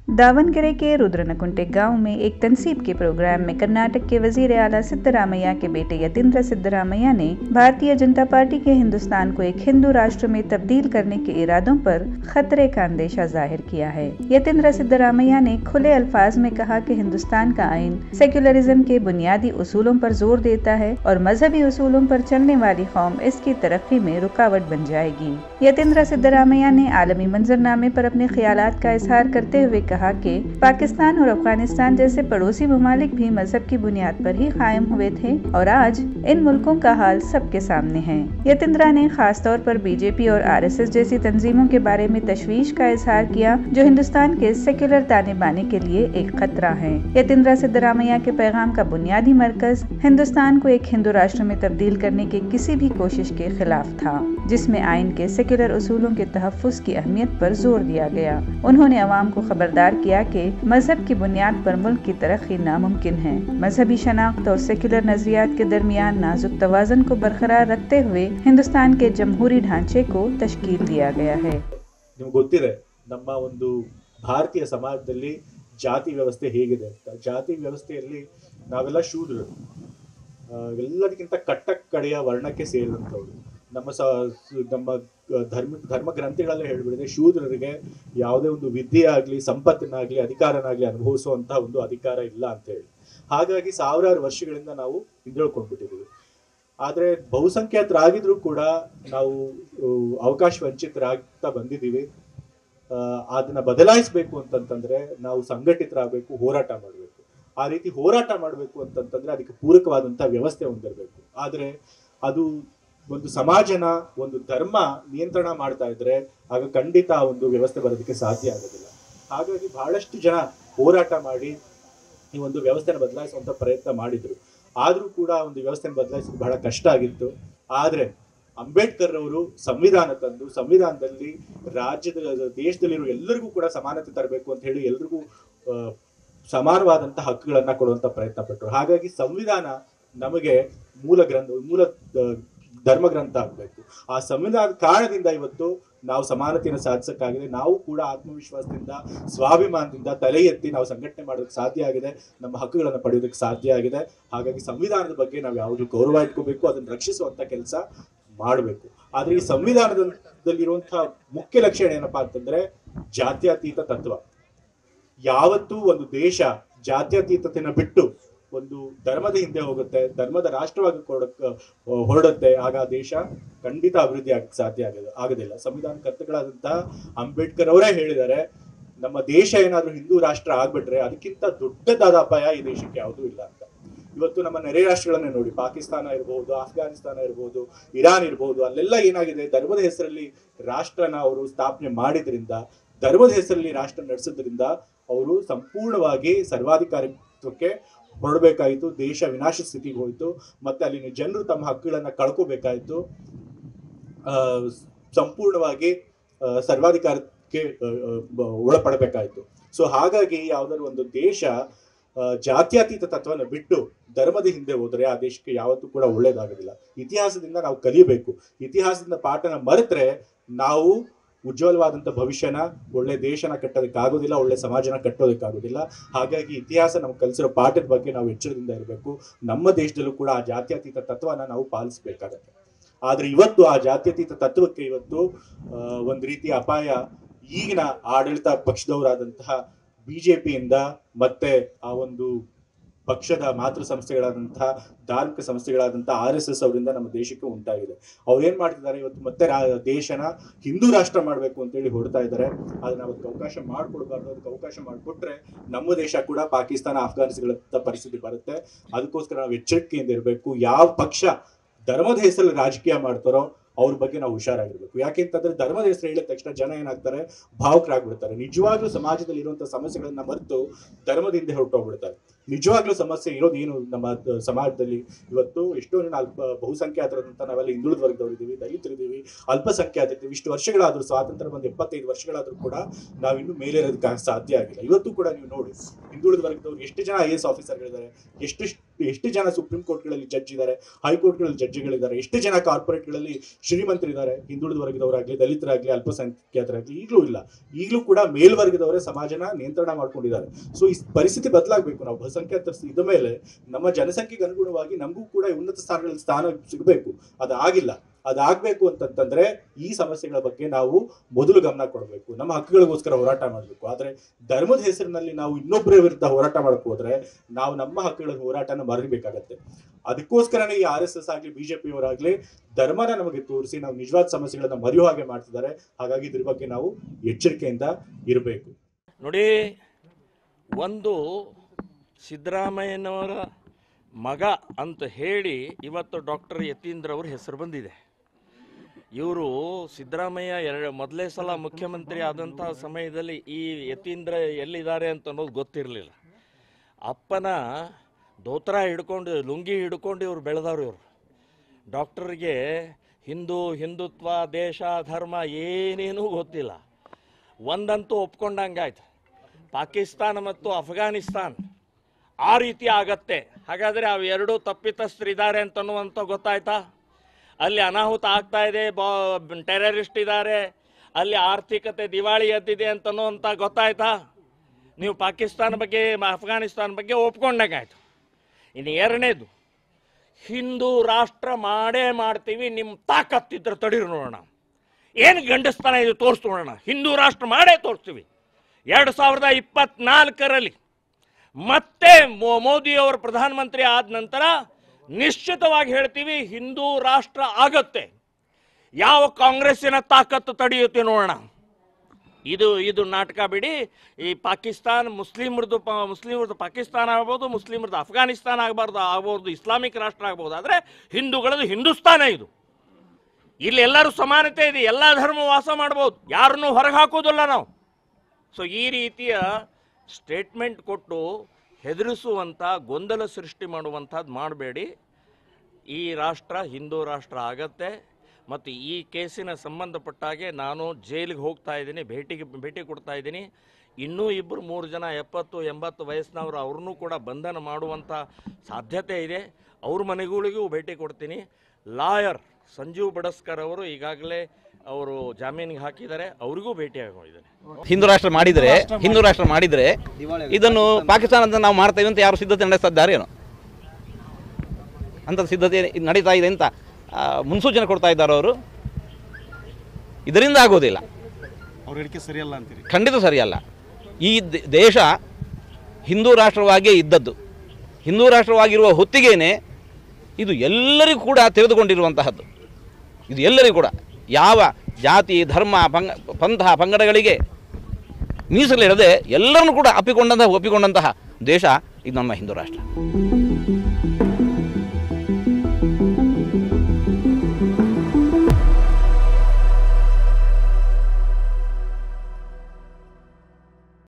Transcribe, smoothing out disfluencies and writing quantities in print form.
दावनगरे के रुद्रनकुंटे गांव में एक तनसीब के प्रोग्राम में कर्नाटक के वजीर आला सिद्धरामैया के बेटे यतींद्र सिद्धरामैया ने भारतीय जनता पार्टी के हिंदुस्तान को एक हिंदू राष्ट्र में तब्दील करने के इरादों पर खतरे का अंदेशा जाहिर किया है। यतींद्र सिद्धरामैया ने खुले अल्फाज में कहा कि हिंदुस्तान का आइन सेक्युलरिज्म के बुनियादी उसूलों पर जोर देता है और मजहबी उसूलों पर चलने वाली कौम इसकी तरक्की में रुकावट बन जाएगी। यतींद्र सिद्धरामैया ने आलमी मंजरनामे पर अपने ख्यालात का इजहार करते हुए कहा कि पाकिस्तान और अफगानिस्तान जैसे पड़ोसी ममालिक भी मजहब की बुनियाद पर ही कायम हुए थे और आज इन मुल्कों का हाल सबके सामने है। यतींद्रा ने खास तौर पर बीजेपी और आरएसएस जैसी तंजीमों के बारे में तशवीश का इजहार किया जो हिंदुस्तान के सेक्युलर ताने बाने के लिए एक खतरा है। यतींद्र सिद्धरामैया के पैगाम का बुनियादी मरकज हिंदुस्तान को एक हिंदू राष्ट्र में तब्दील करने की किसी भी कोशिश के खिलाफ था, जिसमें आइन के सेक्युलर उसूलों के तहफ्फुज़ की अहमियत पर जोर दिया गया। उन्होंने अवाम को खबरदार किया कि मजहब की बुनियाद पर मुल्क की तरक्की नामुमकिन है। मजहबी शनाख्त और सेक्युलर नजरियात के दरमियान नाजुक तवाज़ुन को बरकरार रखते हुए हिंदुस्तान के जमहूरी ढांचे को तश्कील दिया गया है। ನಿಮಗೆ ಗೊತ್ತಿದೆ ನಮ್ಮ ಒಂದು ಭಾರತೀಯ ಸಮಾಜದಲ್ಲಿ ಜಾತಿ ವ್ಯವಸ್ಥೆ ಹೇಗಿದೆ ಅಂತ. ಜಾತಿ ವ್ಯವಸ್ಥೆಯಲ್ಲಿ ನಾವೆಲ್ಲ ಶೂದ್ರರು, ಎಲ್ಲದಕ್ಕಿಂತ ಕಟ್ಟಕಡೆಯ ವರ್ಣಕ್ಕೆ ಸೇರಿದಂಥವ್ರು. ನಮ್ಮ ಧರ್ಮ ಗ್ರಂಥಗಳೆಲ್ಲ ಹೇಳ್ಬಿಡಿದೆ, ಶೂದ್ರರಿಗೆ ಯಾವುದೇ ಒಂದು ವಿದ್ಯೆ ಆಗಲಿ ಸಂಪತ್ತನ್ನಾಗಲಿ ಅಧಿಕಾರನಾಗಲಿ ಅನುಭವಿಸುವಂತಹ ಒಂದು ಅಧಿಕಾರ ಇಲ್ಲ ಅಂತ ಹೇಳಿ. ಹಾಗಾಗಿ ಸಾವಿರಾರು ವರ್ಷಗಳಿಂದ ನಾವು ಹಿಂದುಳ್ಕೊಂಡ್ಬಿಟ್ಟಿದ್ದೀವಿ. ಆದರೆ ಬಹುಸಂಖ್ಯಾತರಾಗಿದ್ರೂ ಕೂಡ ನಾವು ಅವಕಾಶ ವಂಚಿತರಾಗ್ತಾ ಬಂದಿದ್ದೀವಿ. ಅದನ್ನ ಬದಲಾಯಿಸಬೇಕು ಅಂತಂತಂದ್ರೆ ನಾವು ಸಂಘಟಿತರಾಗಬೇಕು, ಹೋರಾಟ ಮಾಡಬೇಕು. ಆ ರೀತಿ ಹೋರಾಟ ಮಾಡಬೇಕು ಅಂತಂತಂದ್ರೆ ಅದಕ್ಕೆ ಪೂರಕವಾದಂತಹ ವ್ಯವಸ್ಥೆ ಹೊಂದಿರಬೇಕು. ಆದರೆ ಅದು ಒಂದು ಸಮಾಜನ ಒಂದು ಧರ್ಮ ನಿಯಂತ್ರಣ ಮಾಡ್ತಾ ಇದ್ರೆ ಆಗ ಖಂಡಿತ ಆ ಒಂದು ವ್ಯವಸ್ಥೆ ಬರೋದಕ್ಕೆ ಸಾಧ್ಯ ಆಗೋದಿಲ್ಲ. ಹಾಗಾಗಿ ಬಹಳಷ್ಟು ಜನ ಹೋರಾಟ ಮಾಡಿ ಈ ಒಂದು ವ್ಯವಸ್ಥೆನ ಬದಲಾಯಿಸುವಂತ ಪ್ರಯತ್ನ ಮಾಡಿದ್ರು. ಆದ್ರೂ ಕೂಡ ಒಂದು ವ್ಯವಸ್ಥೆನ ಬದಲಾಯಿಸೋದು ಬಹಳ ಕಷ್ಟ ಆಗಿತ್ತು. ಆದ್ರೆ ಅಂಬೇಡ್ಕರ್ ಅವರು ಸಂವಿಧಾನ ತಂದು ಸಂವಿಧಾನದಲ್ಲಿ ದೇಶದಲ್ಲಿರೋ ಎಲ್ಲರಿಗೂ ಕೂಡ ಸಮಾನತೆ ತರಬೇಕು ಅಂತ ಹೇಳಿ ಎಲ್ರಿಗೂ ಸಮಾನವಾದಂತಹ ಹಕ್ಕುಗಳನ್ನ ಕೊಡುವಂತ ಪ್ರಯತ್ನ ಪಟ್ಟರು. ಹಾಗಾಗಿ ಸಂವಿಧಾನ ನಮಗೆ ಮೂಲ ಧರ್ಮ ಗ್ರಂಥ ಆಗಬೇಕು. ಆ ಸಂವಿಧಾನದ ಕಾರಣದಿಂದ ಇವತ್ತು ನಾವು ಸಮಾನತೆಯನ್ನು ಸಾಧಿಸಕ್ಕಾಗಿದೆ. ನಾವು ಕೂಡ ಆತ್ಮವಿಶ್ವಾಸದಿಂದ ಸ್ವಾಭಿಮಾನದಿಂದ ತಲೆ ಎತ್ತಿ ನಾವು ಸಂಘಟನೆ ಮಾಡೋದಕ್ಕೆ ಸಾಧ್ಯ ಆಗಿದೆ, ನಮ್ಮ ಹಕ್ಕುಗಳನ್ನು ಪಡೆಯೋದಕ್ಕೆ ಸಾಧ್ಯ ಆಗಿದೆ. ಹಾಗಾಗಿ ಸಂವಿಧಾನದ ಬಗ್ಗೆ ನಾವು ಯಾವಾಗಲೂ ಗೌರವ ಇಟ್ಕೋಬೇಕು, ಅದನ್ನು ರಕ್ಷಿಸುವಂತ ಕೆಲಸ ಮಾಡಬೇಕು. ಆದ್ರೆ ಈ ಸಂವಿಧಾನದಲ್ಲಿರುವಂತಹ ಮುಖ್ಯ ಲಕ್ಷಣ ಏನಪ್ಪಾ ಅಂತಂದ್ರೆ ಜಾತ್ಯತೀತ ತತ್ವ. ಯಾವತ್ತೂ ಒಂದು ದೇಶ ಜಾತ್ಯತೀತತೆಯನ್ನು ಬಿಟ್ಟು ಒಂದು ಧರ್ಮದ ಹಿಂದೆ ಹೋಗುತ್ತೆ, ಧರ್ಮದ ರಾಷ್ಟ್ರವಾಗಿ ಹೊರಡುತ್ತೆ, ಆಗ ಆ ದೇಶ ಖಂಡಿತ ಅಭಿವೃದ್ಧಿ ಆಗಕ್ಕೆ ಸಾಧ್ಯ ಆಗೋದಿಲ್ಲ. ಸಂವಿಧಾನ ಕರ್ತೃಗಳಾದಂತಹ ಅಂಬೇಡ್ಕರ್ ಅವರೇ ಹೇಳಿದ್ದಾರೆ, ನಮ್ಮ ದೇಶ ಏನಾದ್ರೂ ಹಿಂದೂ ರಾಷ್ಟ್ರ ಆಗ್ಬಿಟ್ರೆ ಅದಕ್ಕಿಂತ ದೊಡ್ಡದಾದ ಅಪಾಯ ಈ ದೇಶಕ್ಕೆ ಯಾವುದೂ ಇಲ್ಲ ಅಂತ. ಇವತ್ತು ನಮ್ಮ ನೆರೆ ರಾಷ್ಟ್ರಗಳನ್ನೇ ನೋಡಿ, ಪಾಕಿಸ್ತಾನ ಇರಬಹುದು, ಅಫ್ಘಾನಿಸ್ತಾನ ಇರಬಹುದು, ಇರಾನ್ ಇರಬಹುದು, ಅಲ್ಲೆಲ್ಲ ಏನಾಗಿದೆ, ಧರ್ಮದ ಹೆಸರಲ್ಲಿ ರಾಷ್ಟ್ರನ ಅವರು ಸ್ಥಾಪನೆ ಮಾಡಿದ್ರಿಂದ, ಧರ್ಮದ ಹೆಸರಲ್ಲಿ ರಾಷ್ಟ್ರ ನಡೆಸೋದ್ರಿಂದ ಅವರು ಸಂಪೂರ್ಣವಾಗಿ ಸರ್ವಾಧಿಕಾರಿತ್ವಕ್ಕೆ ಹೊರಡಬೇಕಾಯಿತು. ದೇಶ ವಿನಾಶ ಸ್ಥಿತಿಗೆ ಹೋಯಿತು. ಮತ್ತೆ ಅಲ್ಲಿನ ಜನರು ತಮ್ಮ ಹಕ್ಕುಗಳನ್ನ ಕಳ್ಕೋಬೇಕಾಯಿತು. ಸಂಪೂರ್ಣವಾಗಿ ಸರ್ವಾಧಿಕಾರಕ್ಕೆ ಒಳಪಡಬೇಕಾಯಿತು. ಸೊ ಹಾಗಾಗಿ ಯಾವ್ದಾದ್ರು ಒಂದು ದೇಶ ಜಾತ್ಯತೀತ ತತ್ವನ ಬಿಟ್ಟು ಧರ್ಮದ ಹಿಂದೆ ಹೋದ್ರೆ ಆ ದೇಶಕ್ಕೆ ಯಾವತ್ತೂ ಕೂಡ ಒಳ್ಳೇದಾಗೋದಿಲ್ಲ. ಇತಿಹಾಸದಿಂದ ನಾವು ಕಲಿಯಬೇಕು. ಇತಿಹಾಸದಿಂದ ಪಾಠನ ಮರೆತ್ರೆ ನಾವು ಉಜ್ವಲವಾದಂಥ ಭವಿಷ್ಯನ, ಒಳ್ಳೆ ದೇಶನ ಕಟ್ಟೋದಕ್ಕಾಗೋದಿಲ್ಲ, ಒಳ್ಳೆ ಸಮಾಜನ ಕಟ್ಟೋದಕ್ಕಾಗೋದಿಲ್ಲ. ಹಾಗಾಗಿ ಇತಿಹಾಸ ನಮ್ಗೆ ಕಲಿಸಿರೋ ಪಾಠದ ಬಗ್ಗೆ ನಾವು ಎಚ್ಚರದಿಂದ ಇರಬೇಕು. ನಮ್ಮ ದೇಶದಲ್ಲೂ ಕೂಡ ಆ ಜಾತ್ಯತೀತ ತತ್ವನ ನಾವು ಪಾಲಿಸಬೇಕಾಗತ್ತೆ. ಆದ್ರೆ ಇವತ್ತು ಆ ಜಾತ್ಯತೀತ ತತ್ವಕ್ಕೆ ಇವತ್ತು ಒಂದು ರೀತಿಯ ಅಪಾಯ ಈಗಿನ ಆಡಳಿತ ಪಕ್ಷದವರಾದಂತಹ ಬಿಜೆಪಿಯಿಂದ ಮತ್ತೆ ಆ ಒಂದು ಪಕ್ಷದ ಮಾತೃ ಸಂಸ್ಥೆಗಳಾದಂತಹ ಧಾರ್ಮಿಕ ಸಂಸ್ಥೆಗಳಾದಂತಹ RSS ಅವರಿಂದ ನಮ್ಮ ದೇಶಕ್ಕೆ ಉಂಟಾಗಿದೆ. ಅವ್ರು ಏನ್ ಮಾಡ್ತಿದ್ದಾರೆ, ಇವತ್ತು ಮತ್ತೆ ದೇಶನ ಹಿಂದೂ ರಾಷ್ಟ್ರ ಮಾಡ್ಬೇಕು ಅಂತೇಳಿ ಹೊರಡ್ತಾ ಇದ್ದಾರೆ. ಆದ್ರೆ ನಾವು ಅದಕ್ಕೆ ಅವಕಾಶ ಮಾಡ್ಕೊಡ್ಬಾರ್ದು. ಅದಕ್ಕೆ ಅವಕಾಶ ಮಾಡಿಕೊಟ್ರೆ ನಮ್ಮ ದೇಶ ಕೂಡ ಪಾಕಿಸ್ತಾನ ಅಫ್ಘಾನಿಸ್ತಾನಗಳಂತ ಪರಿಸ್ಥಿತಿ ಬರುತ್ತೆ. ಅದಕ್ಕೋಸ್ಕರ ನಾವು ಎಚ್ಚರಿಕೆಯಿಂದ ಇರಬೇಕು. ಯಾವ ಪಕ್ಷ ಧರ್ಮದ ಹೆಸರಲ್ಲಿ ರಾಜಕೀಯ ಮಾಡ್ತಾರೋ ಅವ್ರ ಬಗ್ಗೆ ನಾವು ಹುಷಾರಾಗಿರ್ಬೇಕು. ಯಾಕೆಂತಂದ್ರೆ ಧರ್ಮದ ಹೆಸರು ಹೇಳಿದ ತಕ್ಷಣ ಜನ ಏನಾಗ್ತಾರೆ, ಭಾವುಕರಾಗ್ಬಿಡ್ತಾರೆ. ನಿಜವಾಗ್ಲೂ ಸಮಾಜದಲ್ಲಿ ಇರುವಂತಹ ಸಮಸ್ಯೆಗಳನ್ನ ಮರೆತು ಧರ್ಮದಿಂದ ಹೊರಟೋಗ್ಬಿಡ್ತಾರೆ. ನಿಜವಾಗ್ಲೂ ಸಮಸ್ಯೆ ಇರೋದು ಏನು ನಮ್ಮ ಸಮಾಜದಲ್ಲಿ? ಇವತ್ತು ಎಷ್ಟೋ ಜನ ಬಹುಸಂಖ್ಯಾತರಂತ ನಾವೆಲ್ಲ ಹಿಂದುಳಿದ ವರ್ಗದವರಿದ್ದೀವಿ, ದಲಿತರಿದ್ದೀವಿ, ಅಲ್ಪಸಂಖ್ಯಾತರಿದ್ದೀವಿ. ಇಷ್ಟು ವರ್ಷಗಳಾದ್ರೂ, ಸ್ವಾತಂತ್ರ್ಯ ಬಂದು 75 ವರ್ಷಗಳಾದ್ರೂ ಕೂಡ ನಾವಿನ್ನೂ ಮೇಲೇರೋದಕ್ಕೆ ಸಾಧ್ಯ ಆಗಿಲ್ಲ. ಇವತ್ತು ಕೂಡ ನೀವು ನೋಡಿ, ಹಿಂದುಳಿದ ವರ್ಗದವ್ರು ಎಷ್ಟು ಜನ IAS ಆಫೀಸರ್ಗಳಿದ್ದಾರೆ, ಎಷ್ಟು ಎಷ್ಟು ಜನ ಸುಪ್ರೀಂ ಕೋರ್ಟ್ಗಳಲ್ಲಿ ಜಡ್ಜ್ ಇದ್ದಾರೆ, ಹೈಕೋರ್ಟ್ಗಳಲ್ಲಿ ಜಡ್ಜಿಗಳಿದ್ದಾರೆ, ಎಷ್ಟು ಜನ ಕಾರ್ಪೊರೇಟ್ಗಳಲ್ಲಿ ಶ್ರೀಮಂತರಿದ್ದಾರೆ, ಹಿಂದುಳಿದ ವರ್ಗದವರಾಗಲಿ, ದಲಿತರಾಗಲಿ, ಅಲ್ಪಸಂಖ್ಯಾತರಾಗಲಿ ಈಗಲೂ ಕೂಡ ಮೇಲ್ವರ್ಗದವರೇ ಸಮಾಜನ ನಿಯಂತ್ರಣ ಮಾಡ್ಕೊಂಡಿದ್ದಾರೆ. ಸೊ ಈ ಪರಿಸ್ಥಿತಿ ಬದಲಾಗಬೇಕು. ನಾವು ಬಹುಸಂಖ್ಯಾತರ ಇದ್ದ ಮೇಲೆ ನಮ್ಮ ಜನಸಂಖ್ಯೆಗೆ ಅನುಗುಣವಾಗಿ ನಮಗೂ ಕೂಡ ಉನ್ನತ ಸ್ಥಾನಗಳಲ್ಲಿ ಸ್ಥಾನ ಸಿಗಬೇಕು. ಅದಾಗಿಲ್ಲ. ಅದಾಗಬೇಕು ಅಂತಂತಂದ್ರೆ ಈ ಸಮಸ್ಯೆಗಳ ಬಗ್ಗೆ ನಾವು ಮೊದಲು ಗಮನ ಕೊಡಬೇಕು, ನಮ್ಮ ಹಕ್ಕುಗಳಿಗೋಸ್ಕರ ಹೋರಾಟ ಮಾಡಬೇಕು. ಆದರೆ ಧರ್ಮದ ಹೆಸರಿನಲ್ಲಿ ನಾವು ಇನ್ನೊಬ್ಬರ ವಿರುದ್ಧ ಹೋರಾಟ ಮಾಡಕ್ಕೆ ಹೋದ್ರೆ ನಾವು ನಮ್ಮ ಹಕ್ಕುಗಳ ಹೋರಾಟನ ಮರಿಬೇಕಾಗತ್ತೆ. ಅದಕ್ಕೋಸ್ಕರನೇ ಈ RSS ಆಗಲಿ BJP-ಯವರಾಗಲಿ ಧರ್ಮನ ನಮಗೆ ತೋರಿಸಿ ನಾವು ನಿಜವಾದ ಸಮಸ್ಯೆಗಳನ್ನ ಮರೆಯೋ ಹಾಗೆ ಮಾಡ್ತಿದ್ದಾರೆ. ಹಾಗಾಗಿ ಇದ್ರ ಬಗ್ಗೆ ನಾವು ಎಚ್ಚರಿಕೆಯಿಂದ ಇರಬೇಕು. ನೋಡಿ, ಒಂದು ಸಿದ್ದರಾಮಯ್ಯನವರ ಮಗ ಅಂತ ಹೇಳಿ ಇವತ್ತು ಡಾಕ್ಟರ್ ಯತೀಂದ್ರ ಅವ್ರ ಹೆಸರು ಬಂದಿದೆ. ಇವರು ಸಿದ್ದರಾಮಯ್ಯ ಮೊದಲೇ ಸಲ ಮುಖ್ಯಮಂತ್ರಿ ಆದಂಥ ಸಮಯದಲ್ಲಿ ಈ ಯತೀಂದ್ರ ಎಲ್ಲಿದ್ದಾರೆ ಅಂತ ಅನ್ನೋದು ಗೊತ್ತಿರಲಿಲ್ಲ. ಅಪ್ಪನ ದೋತ್ರ ಹಿಡ್ಕೊಂಡು, ಲುಂಗಿ ಹಿಡ್ಕೊಂಡು ಇವ್ರು ಬೆಳೆದವ್ರು. ಇವರು ಡಾಕ್ಟರ್ಗೆ ಹಿಂದುತ್ವ, ದೇಶ, ಧರ್ಮ ಏನೇನೂ ಗೊತ್ತಿಲ್ಲ. ಒಂದಂತೂ ಒಪ್ಕೊಂಡಂಗಾಯ್ತು, ಪಾಕಿಸ್ತಾನ ಮತ್ತು ಅಫ್ಘಾನಿಸ್ತಾನ್ ಆ ರೀತಿ ಆಗತ್ತೆ. ಹಾಗಾದರೆ ಅವು ಎರಡೂ ತಪ್ಪಿತಸ್ಥರಿದ್ದಾರೆ ಅಂತನ್ನುವಂಥ ಗೊತ್ತಾಯ್ತಾ? ಅಲ್ಲಿ ಅನಾಹುತ ಆಗ್ತಾ ಇದೆ, ಟೆರರಿಸ್ಟ್ ಇದ್ದಾರೆ, ಅಲ್ಲಿ ಆರ್ಥಿಕತೆ ದಿವಾಳಿ ಎದ್ದಿದೆ ಅಂತನ್ನುವಂಥ ಗೊತ್ತಾಯ್ತಾ? ನೀವು ಪಾಕಿಸ್ತಾನ ಬಗ್ಗೆ, ಅಫ್ಘಾನಿಸ್ತಾನ ಬಗ್ಗೆ ಒಪ್ಕೊಂಡಂಗಾಯ್ತು. ಇನ್ನು ಎರಡನೇದು, ಹಿಂದೂ ರಾಷ್ಟ್ರ ಮಾಡೇ ಮಾಡ್ತೀವಿ, ನಿಮ್ಮ ತಾಕತ್ತಿದ್ರೆ ತಡೀರಿ ನೋಡೋಣ, ಏನು ಗಂಡಸ್ತಾನ ಇದು ತೋರಿಸ್ ನೋಡೋಣ, ಹಿಂದೂ ರಾಷ್ಟ್ರ ಮಾಡೇ ತೋರಿಸ್ತೀವಿ. 2024ರಲ್ಲಿ ಮತ್ತೆ ಮೋದಿಯವರು ಪ್ರಧಾನಮಂತ್ರಿ ಆದ ನಂತರ ನಿಶ್ಚಿತವಾಗಿ ಹೇಳ್ತೀವಿ ಹಿಂದೂ ರಾಷ್ಟ್ರ ಆಗತ್ತೆ. ಯಾವ ಕಾಂಗ್ರೆಸ್ಸಿನ ತಾಕತ್ತು ತಡೆಯುತ್ತೆ ನೋಡೋಣ. ಇದು ನಾಟಕ ಬಿಡಿ. ಈ ಪಾಕಿಸ್ತಾನ ಮುಸ್ಲಿಮ್ರದ್ದು ಪಾಕಿಸ್ತಾನ ಆಗ್ಬೋದು, ಮುಸ್ಲಿಮ್ರದ್ದು ಅಫ್ಘಾನಿಸ್ತಾನ ಆಗ್ಬೋದು, ಇಸ್ಲಾಮಿಕ್ ರಾಷ್ಟ್ರ ಆಗ್ಬೋದು. ಆದರೆ ಹಿಂದೂಗಳದ್ದು ಹಿಂದೂಸ್ತಾನ ಇದು. ಇಲ್ಲಿ ಎಲ್ಲರೂ ಸಮಾನತೆ ಇದೆ, ಎಲ್ಲ ಧರ್ಮ ವಾಸ ಮಾಡ್ಬೋದು, ಯಾರನ್ನೂ ಹೊರಗೆ ಹಾಕೋದಿಲ್ಲ ನಾವು. ಸೊ ಈ ರೀತಿಯ ಸ್ಟೇಟ್ಮೆಂಟ್ ಕೊಟ್ಟು ಹೆದರಿಸುವಂಥ, ಗೊಂದಲ ಸೃಷ್ಟಿ ಮಾಡುವಂಥದ್ದು ಮಾಡಬೇಡಿ. ಈ ರಾಷ್ಟ್ರ ಹಿಂದೂ ರಾಷ್ಟ್ರ ಆಗತ್ತೆ. ಮತ್ತು ಈ ಕೇಸಿನ ಸಂಬಂಧಪಟ್ಟಾಗೆ ನಾನು ಜೈಲಿಗೆ ಹೋಗ್ತಾ ಇದ್ದೀನಿ, ಭೇಟಿ ಕೊಡ್ತಾ ಇದ್ದೀನಿ. ಇನ್ನೂ 2-3 ಜನ 70-80 ವಯಸ್ಸಿನವರು, ಅವ್ರನ್ನೂ ಕೂಡ ಬಂಧನ ಮಾಡುವಂಥ ಸಾಧ್ಯತೆ ಇದೆ. ಅವ್ರ ಮನೆಗಳಿಗೂ ಭೇಟಿ ಕೊಡ್ತೀನಿ. ಲಾಯರ್ ಸಂಜೀವ್ ಬಡಸ್ಕರ್ ಅವರು ಈಗಾಗಲೇ ಅವರು ಜಾಮೀನಿಗೆ ಹಾಕಿದ್ದಾರೆ, ಅವರಿಗೂ ಭೇಟಿಯಾಗಿದ್ದೇನೆ. ಹಿಂದೂ ರಾಷ್ಟ್ರ ಮಾಡಿದರೆ ಇದನ್ನು ಪಾಕಿಸ್ತಾನದ ನಾವು ಮಾಡ್ತೇವೆ ಅಂತ ಯಾರು ಸಿದ್ಧತೆ ನಡೆಸ್ತಿದ್ದಾರೆ ಏನೋ, ಅಂಥ ಸಿದ್ಧತೆ ನಡೀತಾ ಇದೆ ಅಂತ ಮುನ್ಸೂಚನೆ ಕೊಡ್ತಾ ಇದ್ದಾರೆ ಅವರು. ಇದರಿಂದ ಆಗೋದಿಲ್ಲ, ಅವ್ರ ಹೇಳಿಕೆ ಸರಿಯಲ್ಲ ಅಂತೀರಿ? ಖಂಡಿತ ಸರಿಯಲ್ಲ. ಈ ದೇಶ ಹಿಂದೂ ರಾಷ್ಟ್ರವಾಗಿಯೇ ಇದ್ದದ್ದು. ಹಿಂದೂ ರಾಷ್ಟ್ರವಾಗಿರುವ ಹೊತ್ತಿಗೇನೆ ಇದು ಎಲ್ಲರಿಗೂ ಕೂಡ ತೆರೆದುಕೊಂಡಿರುವಂತಹದ್ದು. ಇದು ಎಲ್ಲರಿಗೂ ಕೂಡ ಯಾವ ಜಾತಿ, ಧರ್ಮ, ಪಂಥ, ಪಂಗಡಗಳಿಗೆ ಮೀಸಲಿರದೆ ಎಲ್ಲರನ್ನೂ ಕೂಡ ಒಪ್ಪಿಕೊಂಡಂತಹ ದೇಶ ಇದು ನಮ್ಮ ಹಿಂದೂ ರಾಷ್ಟ್ರ.